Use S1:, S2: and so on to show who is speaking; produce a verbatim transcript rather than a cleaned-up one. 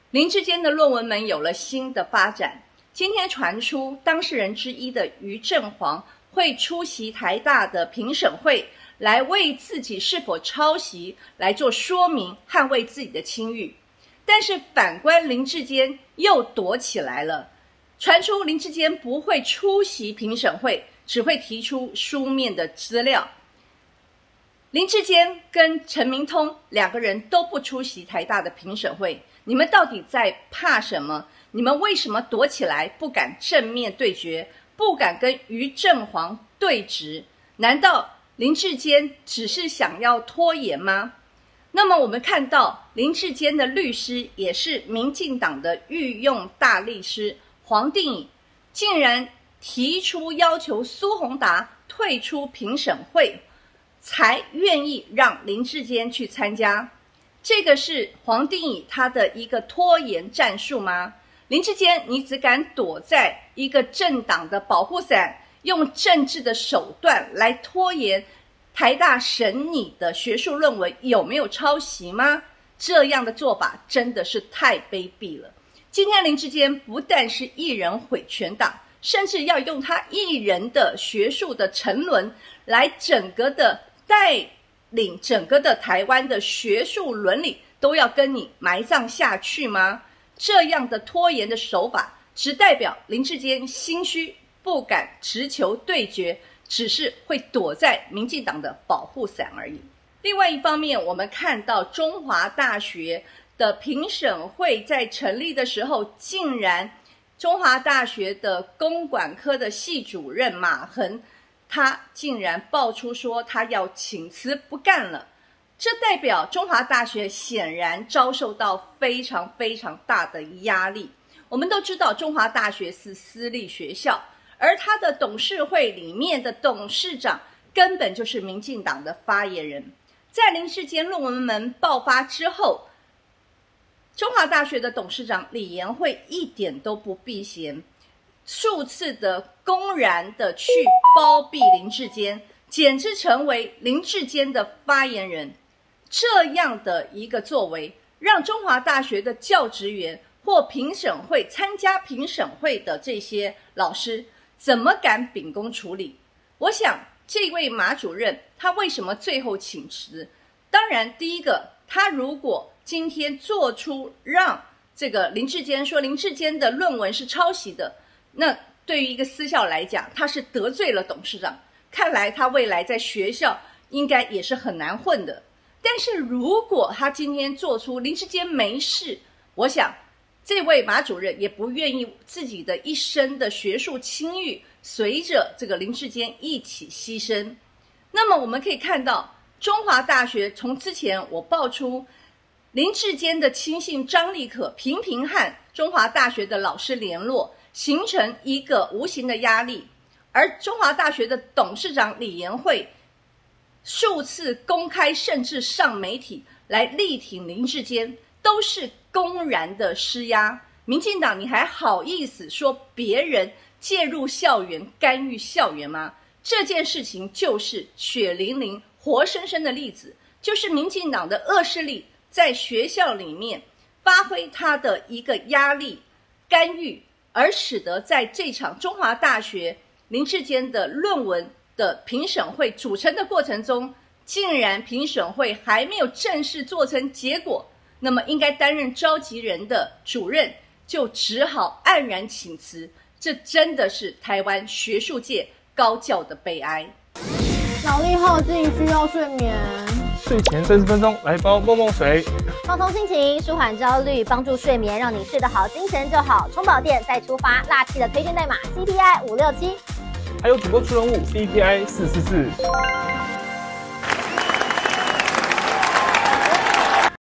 S1: 林志坚的论文门有了新的发展。今天传出当事人之一的于正煌会出席台大的评审会，来为自己是否抄袭来做说明，捍卫自己的清誉。但是反观林志坚又躲起来了，传出林志坚不会出席评审会，只会提出书面的资料。林志坚跟陈明通两个人都不出席台大的评审会，你们到底在怕什么？你们为什么躲起来，不敢正面对决，不敢跟于正煌对质？难道林志坚只是想要拖延吗？那么我们看到林志坚的律师，也是民进党的御用大律师黄定颖，竟然提出要求苏宏达退出评审会，才愿意让林志坚去参加。这个是黄定颖他的一个拖延战术吗？林志坚，你只敢躲在一个政党的保护伞，用政治的手段来拖延台大审你的学术论文有没有抄袭吗？这样的做法真的是太卑鄙了。今天林志坚不但是一人毁全党，甚至要用他一人的学术的沉沦来整个的带领整个的台湾的学术伦理都要跟你埋葬下去吗？这样的拖延的手法只代表林志坚心虚，不敢直球对决，只是会躲在民进党的保护伞而已。另外一方面，我们看到中华大学的评审会在成立的时候，竟然中华大学的公管科的系主任马恒，他竟然爆出说他要请辞不干了。这代表中华大学显然遭受到非常非常大的压力。我们都知道中华大学是私立学校，而他的董事会里面的董事长根本就是民进党的发言人。在林志坚论文门爆发之后，中华大学的董事长李延慧一点都不避嫌，数次的公然的去包庇林志坚，简直成为林志坚的发言人。这样的一个作为，让中华大学的教职员或评审会参加评审会的这些老师怎么敢秉公处理？我想这位马主任他为什么最后请辞？当然第一个，他如果今天做出让这个林志坚说林志坚的论文是抄袭的，那对于一个私校来讲，他是得罪了董事长，看来他未来在学校应该也是很难混的。但是如果他今天做出林志坚没事，我想这位马主任也不愿意自己的一生的学术清誉随着这个林志坚一起牺牲。那么我们可以看到，中华大学从之前我爆出林志坚的亲信张立可频频和中华大学的老师联络，形成一个无形的压力，而中华大学的董事长李延慧数次公开甚至上媒体来力挺林志坚，都是公然的施压。民进党你还好意思说别人介入校园干预校园吗？这件事情就是血淋淋活生生的例子，就是民进党的恶势力在学校里面发挥他的一个压力干预，而使得在这场中华大学林志坚的论文的评审会组成的过程中，竟然评审会还没有正式做成结果，那么应该担任召集人的主任就只好黯然请辞。这真的是台湾学术界高教的悲哀。
S2: 脑力耗尽，需要睡眠。
S3: 睡前三十分钟来包梦梦水，
S2: 放松心情，舒缓焦虑，帮助睡眠，让你睡得好，精神就好。充饱电再出发，辣气的推荐代码 C P I 五六七。
S3: 还有主播出人物 C P I 四四四。